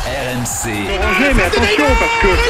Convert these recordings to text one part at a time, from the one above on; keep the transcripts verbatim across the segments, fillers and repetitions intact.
R M C. Danger, mais attention parce que...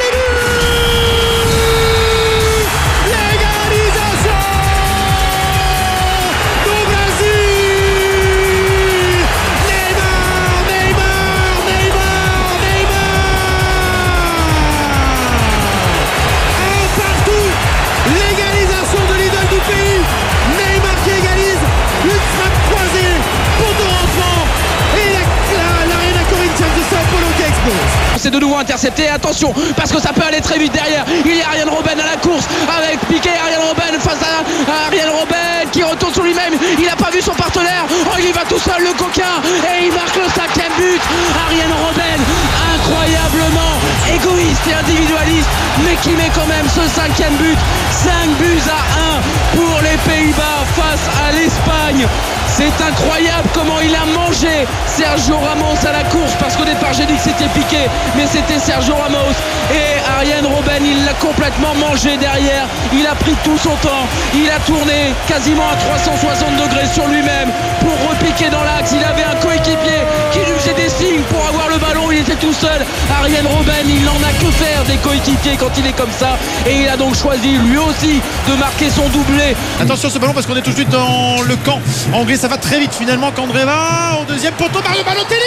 C'est de nouveau intercepté, attention parce que ça peut aller très vite derrière. Il y a Arjen Robben à la course avec Piqué. Arjen Robben face à Arjen Robben qui retourne sur lui-même. Il n'a pas vu son partenaire. Oh, il y va tout seul, le coquin, et il marque le cinquième but. Arjen Robben, incroyablement égoïste et individualiste, mais qui met quand même ce cinquième but. cinq buts à un pour les Pays-Bas face à l'Espagne. C'est incroyable comment il a mangé Sergio Ramos à la course, parce qu'au départ j'ai dit que c'était Piqué, mais c'était Sergio Ramos. Et Arjen Robben, il l'a complètement mangé derrière. Il a pris tout son temps, il a tourné quasiment à trois cent soixante degrés sur lui-même pour repiquer dans l'axe. Il avait un coéquipier qui lui faisait des signes pour avoir le ballon, il était tout seul. Arjen Robben, il n'en a que faire des coéquipiers quand il est comme ça, et il a donc choisi lui aussi de marquer son doublé. Attention ce ballon parce qu'on est tout de suite dans le camp anglais. Ça va très vite finalement. Candreva au deuxième poteau, Mario Balotelli,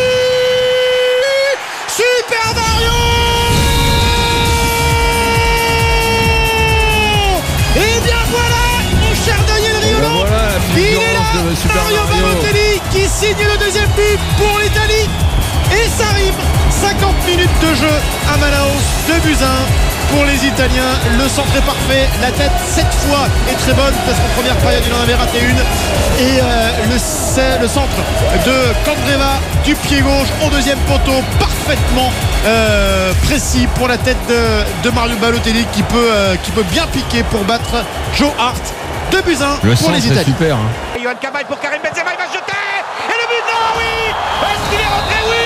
super Mario. Et bien voilà mon cher Daniel Riolo, ben voilà, il est là, Mario, Mario Balotelli qui signe le deuxième but pour l'Italie, et ça rime. Cinquante minutes de jeu à Manaus, deux buts à un pour les Italiens. Le centre est parfait, la tête cette fois est très bonne parce qu'en première période il en avait raté une, et euh, le, le centre de Candreva du pied gauche au deuxième poteau, parfaitement euh, précis pour la tête de, de Mario Balotelli qui peut, euh, qui peut bien piquer pour battre Joe Hart. deux buts à un le pour les Italiens. Super, hein. Et Yohan Cabaye pour Karim Benzema, il va jeter, et le but, non, oui. Est-ce qu'il est rentré? Oui.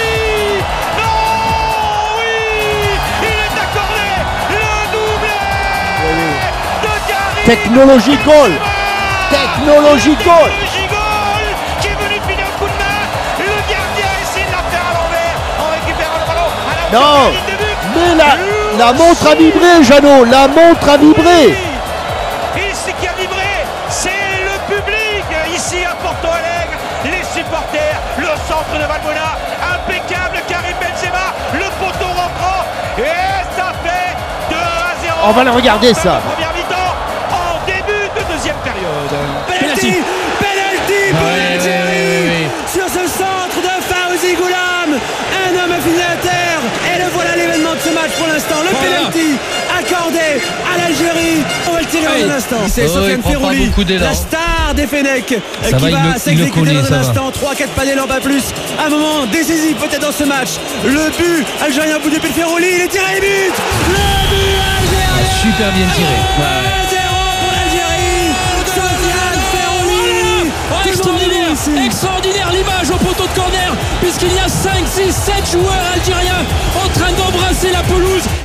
Technology goal, technology goal, qui est venu finir le coup de main. Le gardien essaie de la faire à l'envers en récupérant le ballon à la non, ligne de but. Mais la, la montre a vibré, Jeannot, la montre a vibré. Et ce qui a vibré, c'est le public ici à Porto Alegre, les supporters, le centre de Valbuena, impeccable, Karim Benzema, le poteau rentrant, et ça fait deux à zéro. On va le regarder ça. Deuxième période. Penalty, penalty pour l'Algérie sur ce centre de Fawzi Goulam. Un homme a fini à terre, et le voilà l'événement de ce match pour l'instant. Le penalty accordé à l'Algérie. On va le tirer dans un instant. C'est oh, Sofiane Ferrouli, la star des Fenech, qui va s'exécuter dans un instant. trois quatre pas d'élan, pas plus. Un moment décisif peut-être dans ce match. Le but algérien au bout du pied de Ferrouli. Il est tiré, le but. Le but algérien. Super bien tiré. Ouais. Extraordinaire, extraordinaire l'image au poteau de corner, puisqu'il y a cinq, six, sept joueurs algériens en train d'embrasser la pelouse.